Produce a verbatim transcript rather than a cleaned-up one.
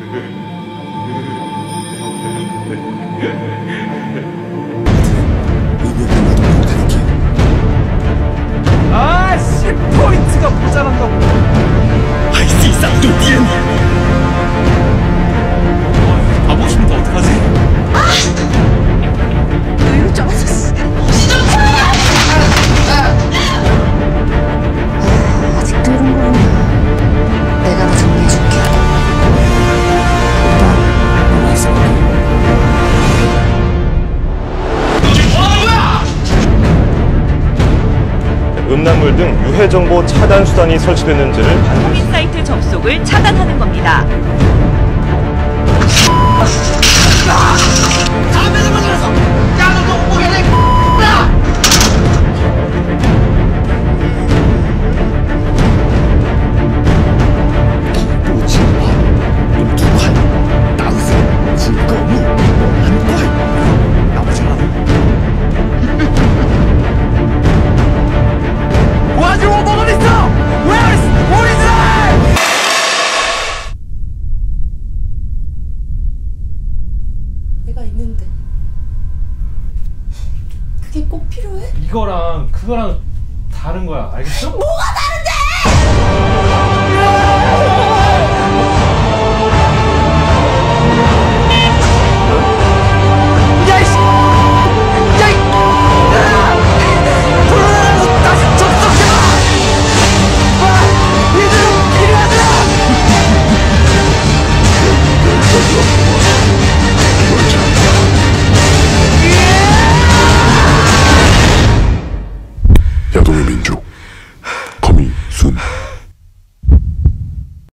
아, 십 포인트가 모자란다고. 还系上对颠。 다 보시면 어떡하지? 너 이럴 줄 알았어. 아직도 이런 거구나. 내가 다 정리해줄게. 오빠, 너무 이상해. 음란물 등 유해 정보 차단 수단이 설치됐는지를 반드시 코민 사이트 접속을 차단하는 겁니다. 내가 있는데 그게 꼭 필요해? 이거랑 그거랑 다른 거야. 알겠어? 뭐가